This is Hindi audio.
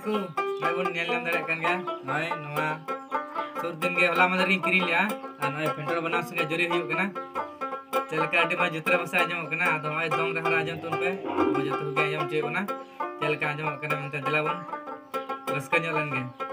को मैं बन नेल नाम दाड़े कान गया नय नवा सुर दिन के होला मदर की किरी लिया आ नय पेंटर बना संगे जोरी हुई कना चलका अडी मा जितरा भाषा आजम कना आदो नय दोंग रहरा आजम तुन पे वो जतो के आजम चे कना चलका आजम कना मेनते दिलाबन रस्का ᱧᱚᱜ ᱞᱮᱱ ᱜᱮ